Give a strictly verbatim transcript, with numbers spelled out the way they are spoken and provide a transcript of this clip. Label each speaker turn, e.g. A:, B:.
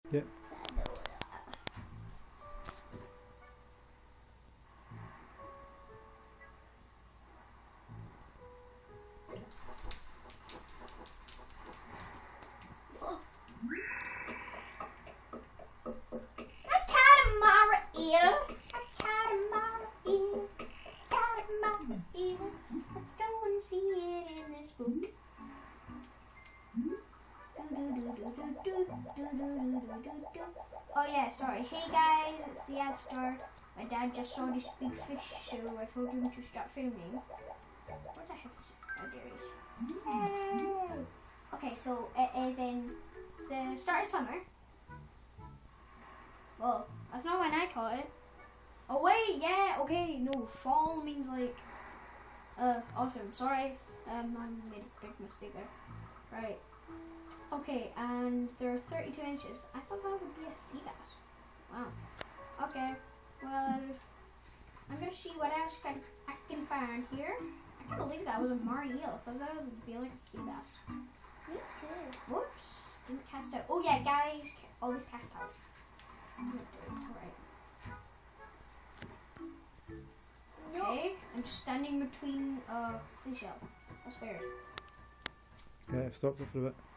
A: Yep.
B: I caught a Moray Eel. I caught a Moray Eel. Caught a Moray Eel. Let's go and see it in this book. Oh yeah, sorry. Hey guys, it's the ad store. My dad just saw this big fish, so I told him to start filming. What the heck is it? Oh, there it is. Hey! Okay, so it is in the start of summer. Well, that's not when I caught it. Oh wait, yeah, okay, no, fall means like, uh, awesome. Sorry, um, I made a big mistake there. Right. Okay, and there are thirty-two inches. I thought that would be a sea bass. Wow. Okay, well, I'm gonna see what else can, I can find here. I can't believe that was a Moray Eel. I thought that would be like a sea bass.
C: Me too.
B: Whoops, didn't cast out. Oh yeah, guys, always cast out. Alright. Okay, I'm standing between uh seashell. That's weird.
A: Okay, I've stopped it for a bit.